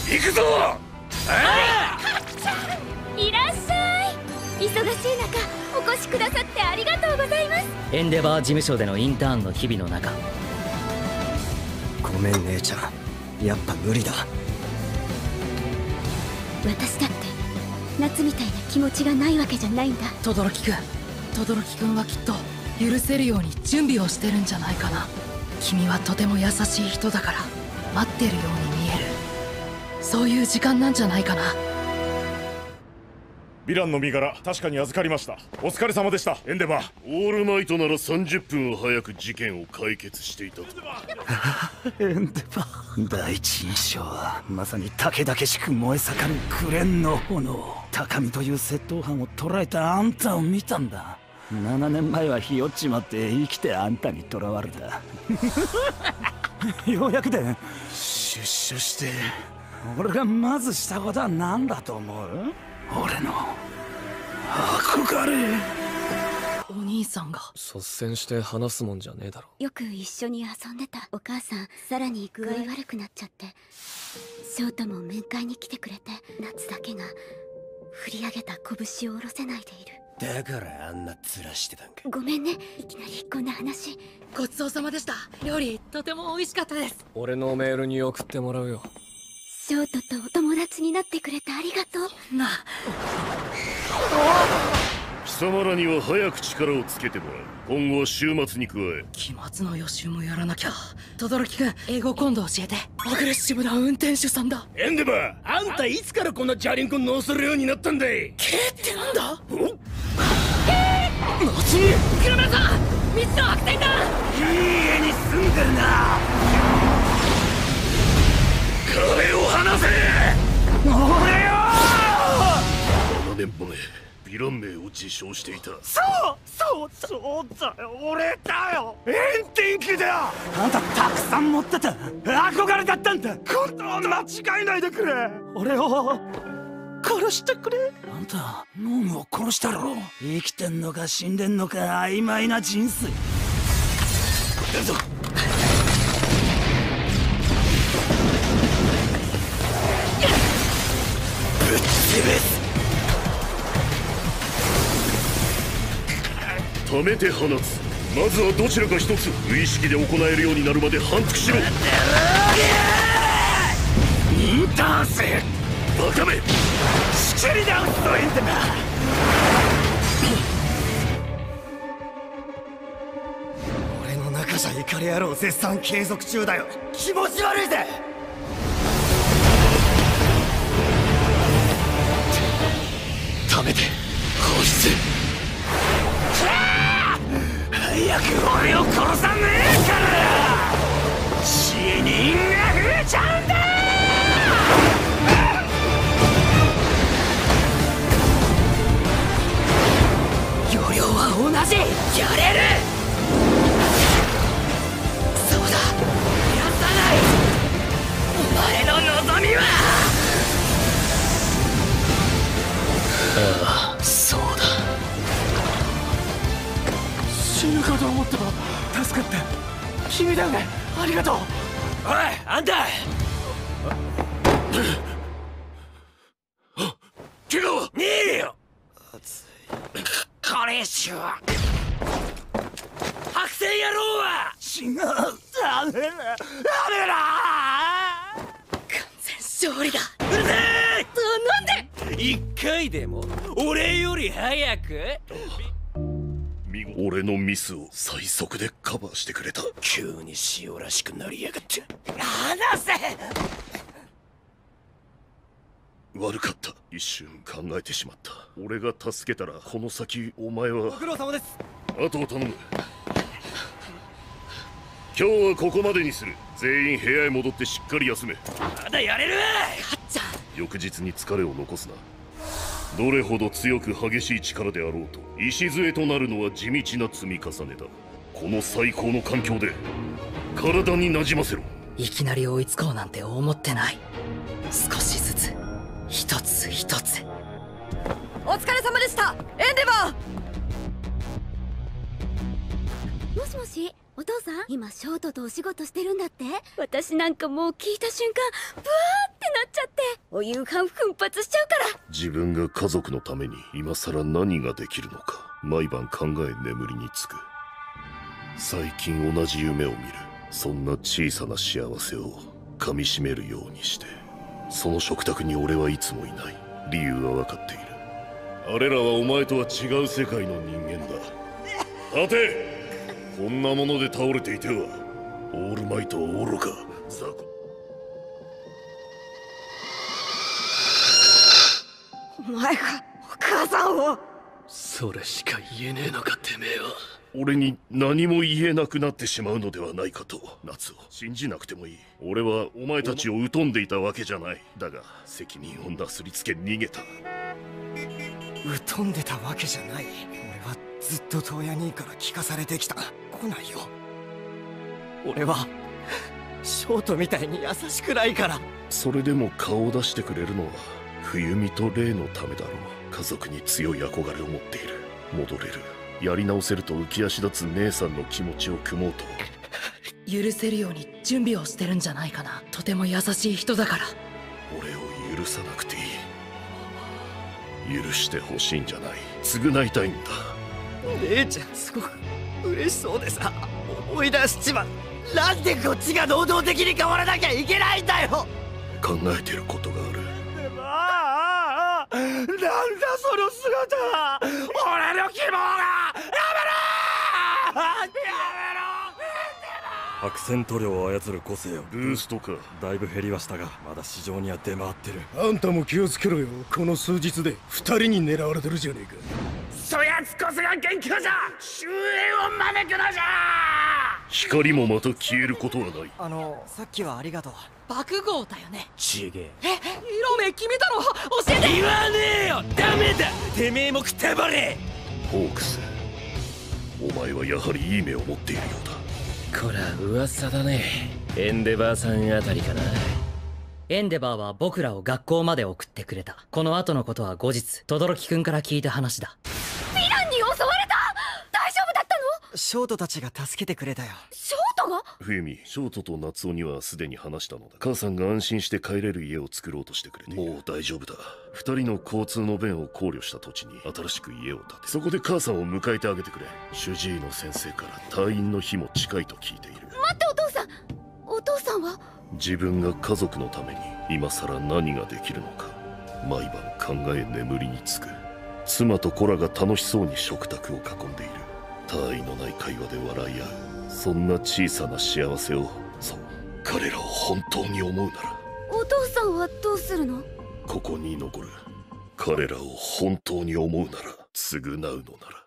行くぞ。 いらっしゃい。忙しい中お越しくださってありがとうございます。 エンデバー事務所でのインターンの日々の中。 ごめん姉ちゃん、やっぱ無理だ。 私だって夏みたいな気持ちがないわけじゃないんだ。 轟くんはきっと許せるように準備をしてるんじゃないかな。君はとても優しい人だから待ってるように見える。そういう時間なんじゃないかな。 ヴィランの身柄確かに預かりました。お疲れ様でした、エンデバー。 オールマイトなら30分早く事件を解決していたと。 エンデバー、第一印象はまさに武々しく燃え盛る紅蓮の炎。高見という窃盗犯を捕らえたあんたを見たんだ。7年前はひよっちまって生きてあんたに囚われた。ようやくで出所して。俺がまずしたことは何だと思う？俺の憧れ。 お兄さんが率先して話すもんじゃねえだろ。 よく一緒に遊んでたお母さん、さらに具合悪くなっちゃって翔太も面会に来てくれて、夏だけが振り上げた拳を下ろせないでいる。 だからあんな面してたんか。 ごめんね、いきなりこんな話。 ごちそうさまでした。料理とても美味しかったです。 俺のメールに送ってもらうよ。 翔太とお友達になってくれてありがとう。 な貴様らには早く力をつけてもらう。今後は週末に加え期末の予習もやらなきゃ。轟くん、英語今度教えて。アグレッシブな運転手さんだ。 エンデバー、あんたいつからこんなチャリンコ乗せるようになったんだい。 Kってなんだ？ 夏に車さん、道の白線だ。 いい家に住んでるな。 彼を離せ。 俺よ。 7年前ヴィラン名を自称していた。 そうだよ、俺だよ。エンティンキだよ。あんたたくさん持ってた憧れだったんだ。今度は間違えないでくれ。俺を殺してくれ。あんたノームを殺したろ。生きてんのか死んでんのか曖昧な人生。出るぞ。ぶっ潰す。 溜めて放つ。まずはどちらか一つ無意識で行えるようになるまで反復しろ。 インターン生バカめ。 仕切り直すとエンデバー。俺の中じゃイカレ野郎絶賛継続中だよ。気持ち悪いぜ。 溜めて放出。 早く俺を殺さねえから死人が増えちゃうんだ。 容量は同じ。やれる。そうだ、やさない。お前の望みは。 ああ、そうだ。 死ぬかと思った。助かった。君だよね。ありがとう。おいあんた。 怪我はねえよ。これっしょ。白線野郎は違う。ダメだ。 完全勝利だ。 うるせえ。 なんで一回でも俺より早く。 俺のミスを最速でカバーしてくれた。 急に塩らしくなりやがって。離せ。 悪かった。一瞬考えてしまった。俺が助けたらこの先お前は。 ご苦労様です。 あとを頼む。今日はここまでにする。全員部屋へ戻ってしっかり休め。 まだやれるわ。 かっちゃん、 翌日に疲れを残すな。どれほど強く激しい力であろうと礎となるのは地道な積み重ねだ。この最高の環境で体になじませろ。 いきなり追いつこうなんて思ってない。少しずつ、一つ一つ。お疲れ様でした、エンデバもしもし、 お父さん、今ショートとお仕事してるんだって。私なんかもう聞いた瞬間ブワーってなっちゃって、お夕飯奮発しちゃうから。 自分が家族のために今さら何ができるのか毎晩考え眠りにつく。最近同じ夢を見る。そんな小さな幸せを噛みしめるようにして、その食卓に俺はいつもいない。理由は分かっている。あれらはお前とは違う世界の人間だ。立て。こんなもので倒れていてはオールマイトは愚か。雑魚。 お前がお母さんを。 それしか言えねえのかてめえは。 俺に何も言えなくなってしまうのではないかと。夏を信じなくてもいい。俺はお前たちを疎んでいたわけじゃない。だが責任をなすりつけ逃げた。 疎んでたわけじゃない。俺はずっとトーヤ兄から聞かされてきた。来ないよ。俺はショートみたいに優しくないから。 それでも顔を出してくれるのは冬美とレイのためだろう。家族に強い憧れを持っている。戻れる。やり直せると浮き足立つ姉さんの気持ちを汲もうと。 許せるように準備をしてるんじゃないかな。とても優しい人だから。 俺を許さなくていい。許してほしいんじゃない。償いたいんだ。 姉ちゃんすごく嬉しそうでさ、思い出しちまう。なんでこっちが能動的に変わらなきゃいけないんだよ。 考えてることがある。 なんだその姿。俺の希望がやめろ。 白線塗料を操る個性をブーストか。 だいぶ減りはしたがまだ市場には出回ってる。 あんたも気をつけろよ。この数日で2人に狙われてるじゃねえか。 そやつこそが元凶じゃ。終焉を招くのじゃ。 光もまた消えることはない。 さっきはありがとう。 爆豪だよね。 ちげえ。 色目決めたの教えて。 言わねえよ。ダメだ。てめえもくたばれ。 ホークス、お前はやはりいい目を持っているようだ。 こら噂だね。エンデバーさんあたりかな。 エンデバーは僕らを学校まで送ってくれた。この後のことは後日轟くんから聞いた話だ。 ヴィランに襲われた。大丈夫だったの？ ショートたちが助けてくれたよ。 ショートが？ 冬美、ショートと夏男にはすでに話したのだ。母さんが安心して帰れる家を作ろうとしてくれて、もう大丈夫だ。2人の交通の便を考慮した土地に新しく家を建て、そこで母さんを迎えてあげてくれ。主治医の先生から退院の日も近いと聞いている。 待って、お父さん。お父さんは？ 自分が家族のために今さら何ができるのか毎晩考え眠りにつく。妻と子らが楽しそうに食卓を囲んでいる。他愛のない会話で笑い合う。そんな小さな幸せを、そう、彼らを本当に思うなら。 お父さんはどうするの？ ここに残る。彼らを本当に思うなら、償うのなら。